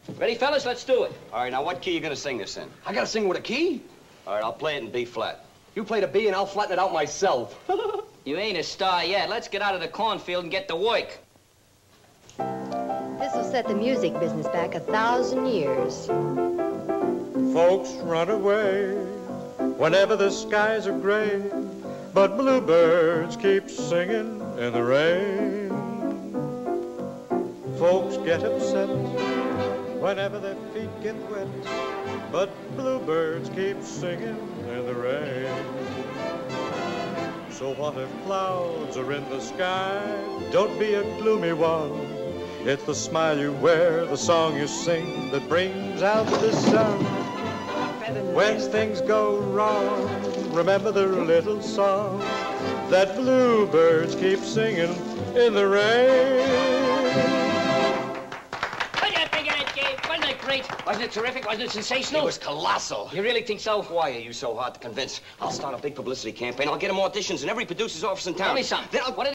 Ready, fellas? Let's do it. All right, now what key are you gonna sing this in? I gotta sing with a key? All right, I'll play it in B flat. You play the B and I'll flatten it out myself. You ain't a star yet. Let's get out of the cornfield and get to work. This will set the music business back 1,000 years. Folks run away whenever the skies are gray, but bluebirds keep singing in the rain. Folks get upset whenever their feet get wet, but bluebirds keep singing in the rain. So what if clouds are in the sky? Don't be a gloomy one. It's the smile you wear, the song you sing that brings out the sun. When things go wrong, remember the little song that bluebirds keep singing in the rain. What do you think of that, Gabe? Wasn't it great? Wasn't it terrific? Wasn't it sensational? It was colossal. You really think so? Why are you so hard to convince? I'll start a big publicity campaign. I'll get him auditions in every producer's office in town. Tell me something. Then I'll... What